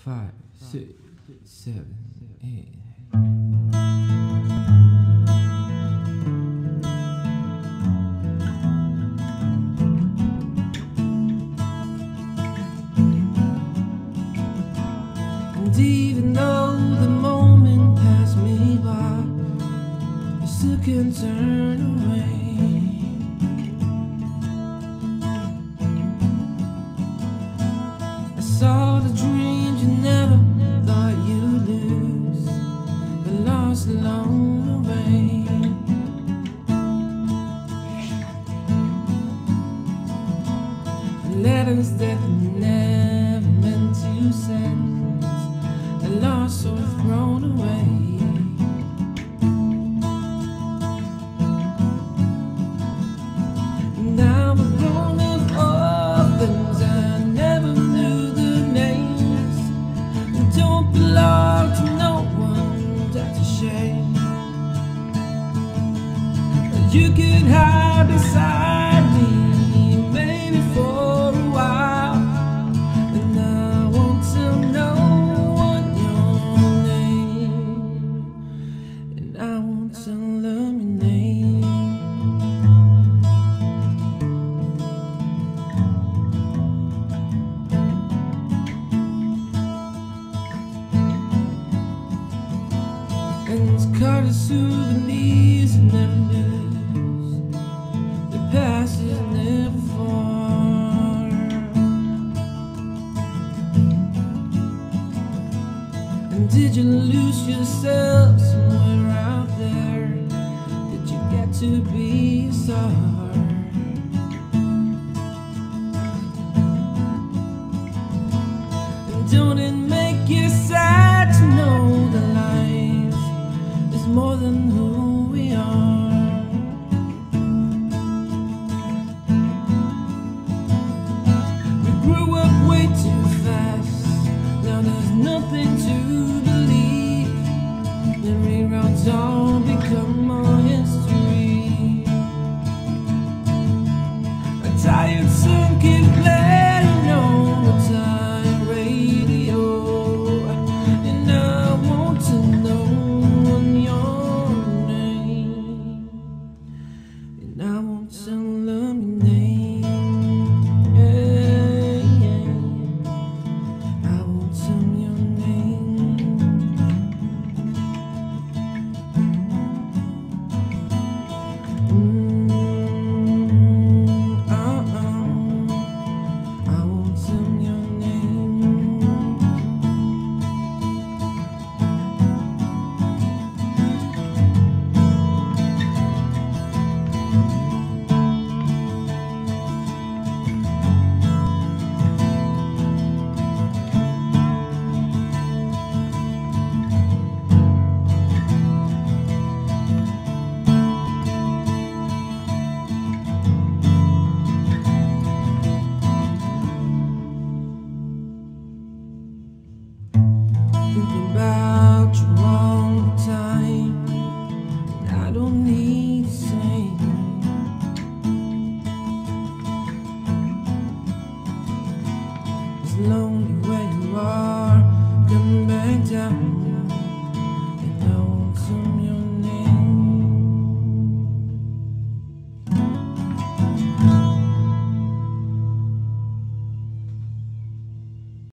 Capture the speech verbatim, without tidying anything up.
five, six, seven, eight. And even though the moment passed me by, I still can't turn away. I saw the dreams you never thought you'd lose, but lost along the way. The letters that never meant to send, the lost or thrown away. And I'm a grown-up orphans, I never knew the names. They don't belong to no one, that's a shame. But you could hide beside me, maybe for a while, and I won't tell no one your name, and I won't tell them your name. And it's caught as souvenirs and never lose. The past is never far. And did you lose yourself somewhere out there? Did you get to be a star? And don't it make you sad to know that life is more than who we are? We grew up way too fast, now there's nothing to believe. The reruns all become our history. A tired sun keeps playing on the time radio, and I want to know your name, and I won't tell them your name. Yeah, yeah. I won't tell your name. Mm, uh-uh. I won't tell your name. Thinking about you all the time, and I don't need to say it's lonely where you are.